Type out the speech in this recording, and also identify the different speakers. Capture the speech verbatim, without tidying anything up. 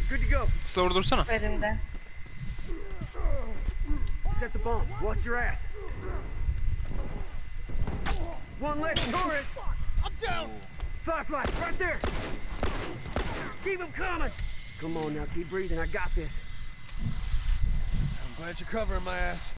Speaker 1: Good to go.
Speaker 2: Slower dursana.
Speaker 3: Önümde.
Speaker 1: Set the bomb. Watch your ass. One less tourist. I'm down. Firefly, right there. Keep them coming. Come on now, keep breathing. I got this.
Speaker 4: I'm glad you're covering my ass.